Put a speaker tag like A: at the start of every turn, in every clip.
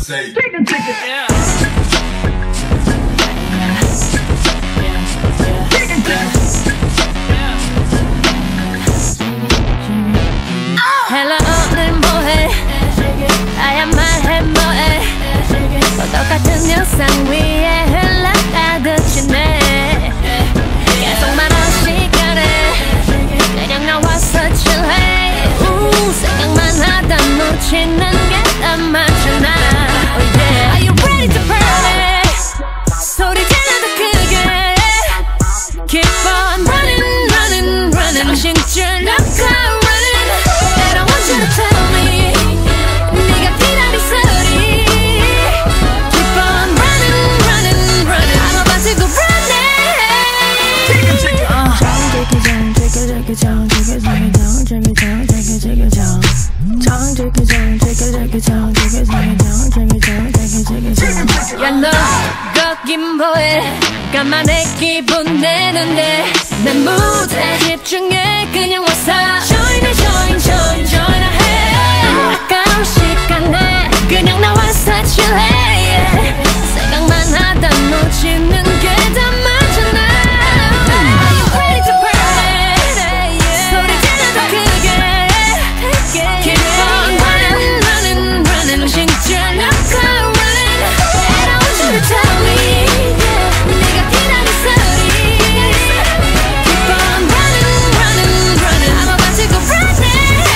A: say.
B: Yeah.
C: Hello 오늘 뭐해 아야 말해 뭐해 똑같은 영상 위에 흘러가듯이네 계속 말할 시간에 그냥 나와서 칠해 생각만 하다 놓치는 게 난 많잖아 oh yeah. Are you ready to party 소리 질러도 크게 Keep on running running running 심줄 놓고 running And I want you to tell me 네가 기다린 소리 Keep on running running running I'm about to go running 야 너 거긴 뭐해 까만해 기분 내는데 내 무대에 집중해 그냥 와서 Join me join join join 해 아까운 시간에 그냥 나와서 칠해 생각만 하다 놓치는 게 더 많잖아 Are you ready to party 소리 질러도 크게 Keep on running running running 심줄 놓고 running And I want you to tell me 네가 기다린 소리 Keep on running running running I'm about to go running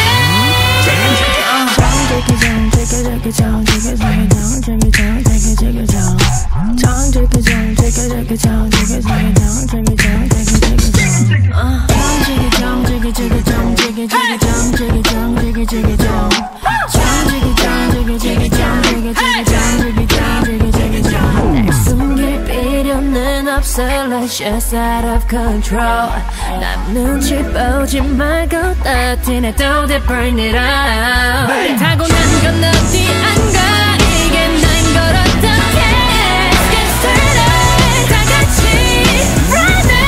C: 숨길 필요는 없어 Let's just out of control 남 눈치 보지 말고 따뜻해도 they burn it out 타고난 건 어디 안 가 이게 나인 걸 어떡해 Let's get started 다 같이 running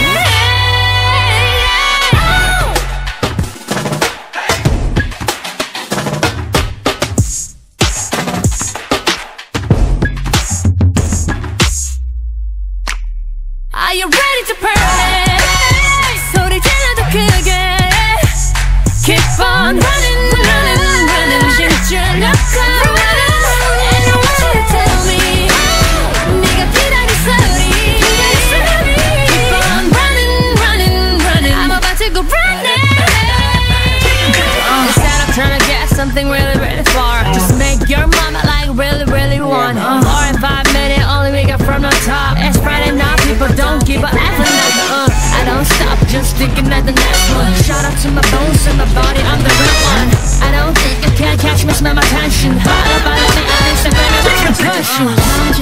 C: Are you ready to party? 소리 질러도 크게 Keep on running, running, running 심줄 놓고 running And I want you to tell me 네가 기다린 소리 Keep on running, running, running I'm about to go running Instead of trying to get something really, really far Just make your mama like really, really want it 4 and 5 minutes only we got from the top It's Friday night, people don't give a F or nothing I don't stop, just thinking at the next one Shout out to my bones and my body, I'm the real one I don't think you can catch me, smell my tension Follow me, I ain't stepping up with your pushing